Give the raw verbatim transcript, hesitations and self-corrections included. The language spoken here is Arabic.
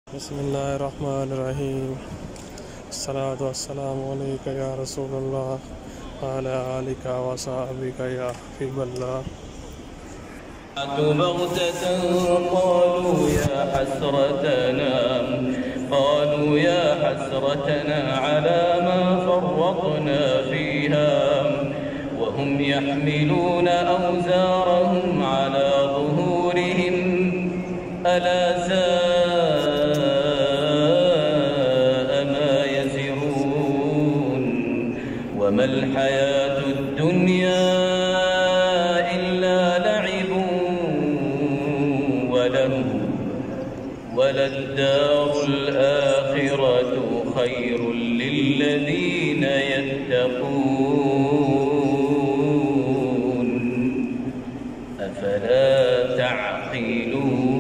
بسم الله الرحمن الرحيم. الصلاة والسلام عليك يا رسول الله وعلى آلك وصحبك يا حبيب الله. بغتة قالوا يا حسرتنا قالوا يا حسرتنا على ما فرطنا فيها وهم يحملون أوزارهم على ظهورهم ألا ساء ما يزرون وما الحياة الدنيا إلا لعب وله وللدار الآخرة خير للذين يتقون أفلا تعقلون.